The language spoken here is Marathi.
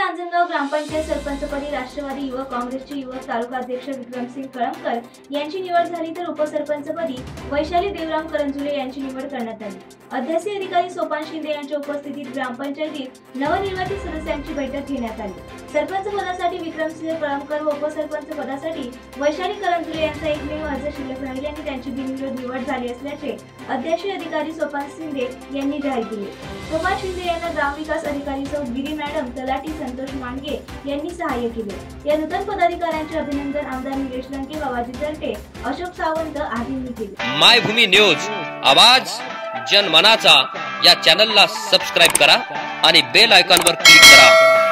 रांजणगाव ग्रामपंचायत सरपंचपदी राष्ट्रवादी युवक काँग्रेसचे युवक तालुका अध्यक्ष विक्रमसिंग कळमकर यांची निवड झाली, तर उपसरपंचपदी वैशाली देवराम करंजुले यांची निवड करण्यात आली। अध्यासी अधिकारी सोपान शिंदे यांच्या उपस्थितीत ग्रामपंचायतीत नवनिर्वाचित सदस्यांची बैठक घेण्यात आली। सरपंच पदासाठी विक्रमसिंग कळमकर व उपसरपंच पदासाठी वैशाली करंजुले यांचा एकमेव अर्ज शिल्लक राहिल्याने त्यांची बिनविरोध निवड झाली असल्याचे अध्यक्ष अधिकारी सोपान शिंदे यांनी जाहीर केले। सोपान शिंदे यांना ग्रामविकास अधिकारी सौ गिरी मॅडम, तलाठी संतोष मांडगे यांनी सहाय्य केले। या नूतन पदाधिकाऱ्यांचे अभिनंदन आमदार निलेश लंके, बाबाजी तरटे, अशोक सावंत आदींनी केले। मायभूमी न्यूज आवाज जनमनाचा या चॅनलला सबस्क्राइब करा आणि बेल आयकॉनवर क्लिक करा।